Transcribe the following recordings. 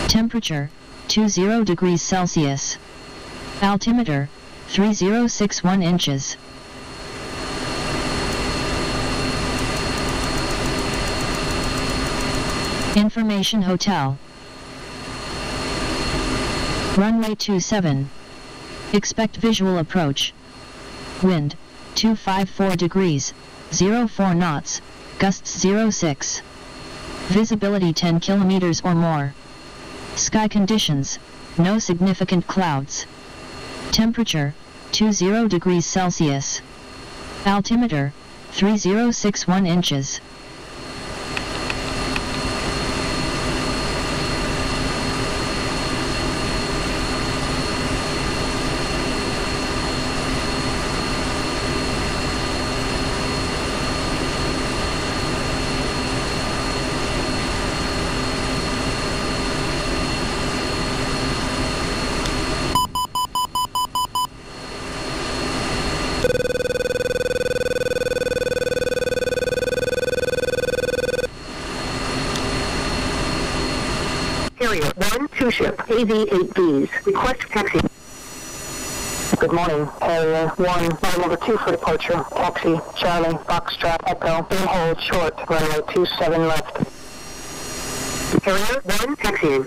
Temperature, 20 degrees Celsius. Altimeter, 3061 inches. Information Hotel. Runway 27. Expect visual approach. Wind, 254 degrees, 04 knots, gusts 06. Visibility 10 kilometers or more. Sky conditions, no significant clouds. Temperature, 20 degrees Celsius. Altimeter, 3061 inches. Carrier 1-2 ship AV-8Bs. Request taxi. Good morning. Carrier 1, line number 2 for departure. Taxi, Charlie, Foxtrot, Echo, in hold, short, runway 27 left. Carrier 1, taxiing.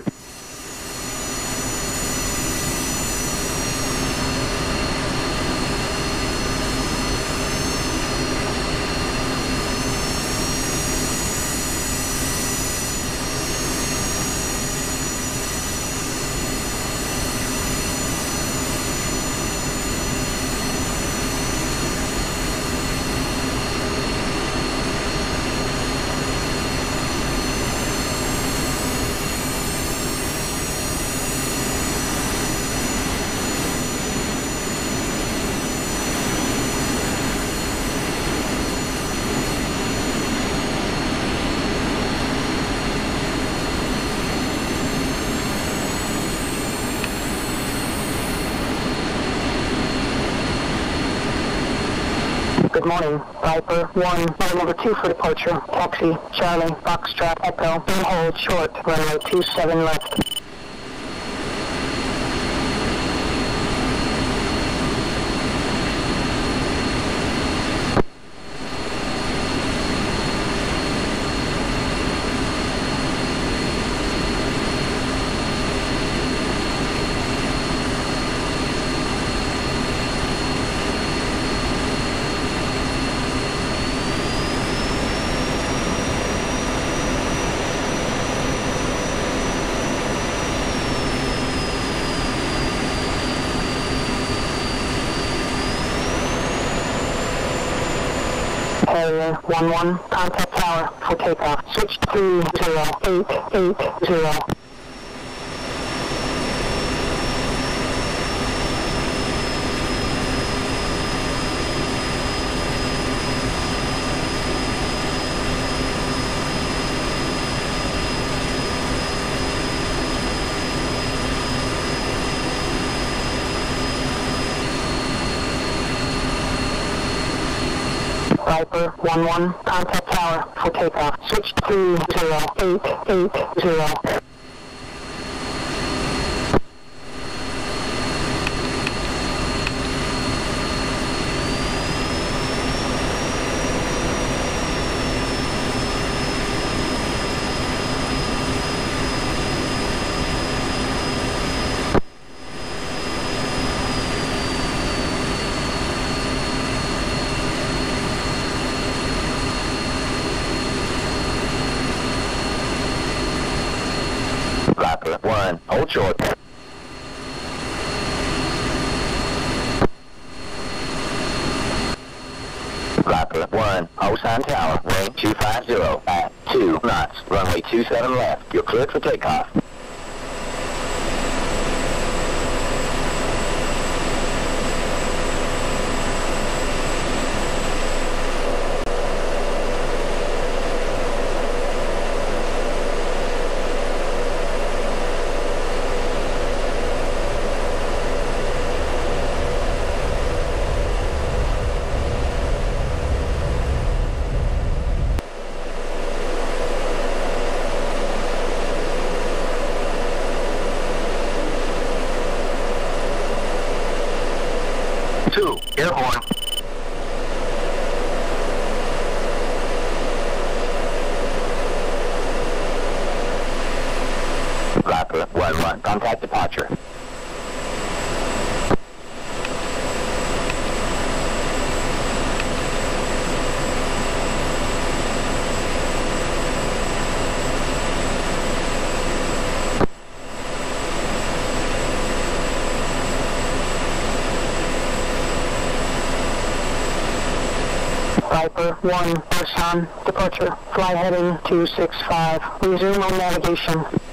Good morning. Viper 1, line number 2 for departure. Taxi, Charlie, Foxtrot, Echo, in hold, short, runway 27 left. Carrier 1-1, contact tower for takeoff. Switch 30880. Viper 1-1, contact tower for takeoff. Switch 30880. Viper 1, hold short. Viper 1, hold sign tower, range 250 at 2 knots, runway 27 left. You're cleared for takeoff. Air horn. Viper 1-1, contact departure. Viper 1, Arson, departure. Fly heading 265. Resume on navigation.